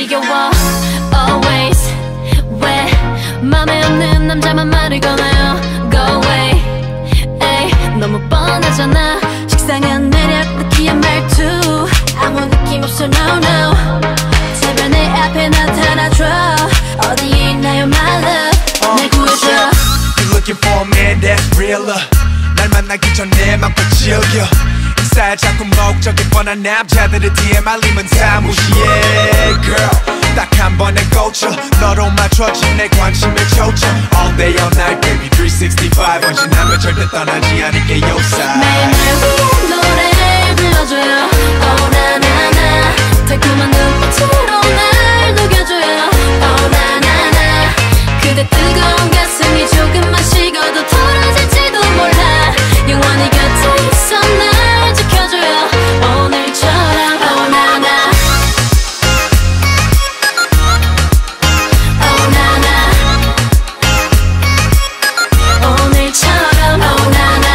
지겨워 always 왜 맘에 없는 남자만 말을 거나요 go away 에이 너무 뻔하잖아 식상한 매력 느끼한 말투 아무 느낌 없어 no no 제발 내 앞에 나타나줘 어디에 있나요 my love 날 구해줘 You're looking for a man that's realer 날 만나기 전에 맘껏 즐겨 인사에 자꾸 목적이 뻔한 남자들의 DM 알림은 다 무시해 Girl 딱 한 번에 꽂혀 너로 맞춰진 내 관심을 쫓아 All day all night baby 365 언제나면 절대 떠나지 않을게 요사 매일 날 위해 노래를 불러줘요 Oh na na na 달콤한 눈빛으로 날 녹여줘요 Oh na na na 그대 뜨거운 가슴이 조금만 식어도 덜어질지도 몰라 영원히 곁에 있어 날 지켜줘요 오늘처럼 Oh na na Oh na na 오늘처럼 Oh na na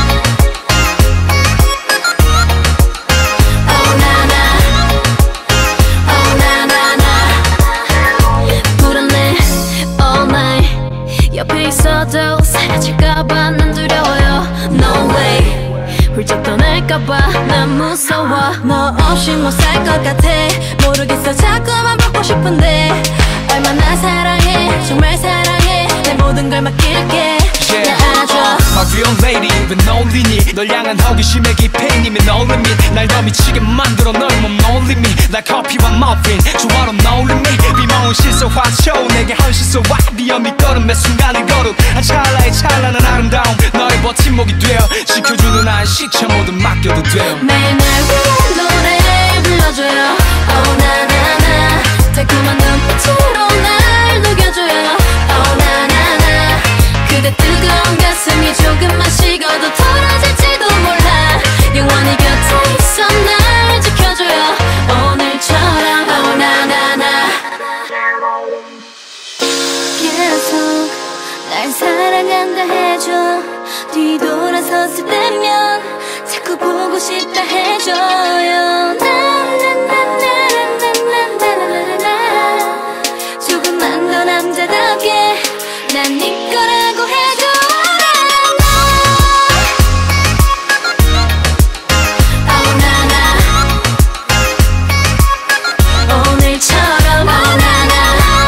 Oh na na Oh na na na 불안해 all night 옆에 있어도 사라질까봐 난 두려워요 No way 훌쩍 떠날까봐 난 무서워 너 없이 못 살 것 같아 모르겠어 자꾸만 보고 싶은데 얼마나 사랑해 정말 사랑해 내 모든 걸 맡길게 날 안아줘 My real lady 왜 놀리니 널 향한 호기심의 깊이님이 no limit 날 더 미치게 만들어 널 몸 no limit 날 커피와 머핀 조화로 no limit 비모은 실소화초 내게 헌신소와 네어 밑거름의 순간을 거룩 한 찰나의 찬란한 아름다움 너의 버팀목이 되어 지켜주는 난 시체 모두 맡겨도 돼요 매일 날 위해 노래를 불러줘요 Oh na na na 달콤한 눈빛으로 날 녹여줘요 Oh na na na 그대 뜨거운 가슴이 조금만 식어도 덜어질지도 몰라 영원히 곁에 있어 날 지켜줘요 오늘처럼 Oh na na na 계속 날 사랑한다 해줘 뒤돌아섰을 때면 자꾸 보고 싶다 해줘요 조금만 더 남자답게 난 네 거라고 해줘 Oh na na 오늘처럼 Oh na na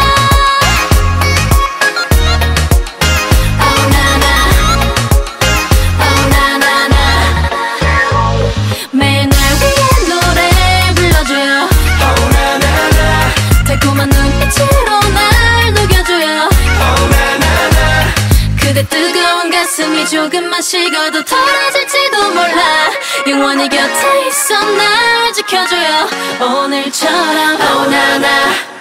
Oh na na Oh na na na 매일 날 위해 노래를 불러줘요 Oh na na na 달콤한 눈빛으로 날 녹여줘요 Oh na na na 그대 뜨거운 가슴이 조금만 식어도 덜어질지도 몰라 영원히 곁에 있어 날 지켜줘요 오늘처럼 Oh na na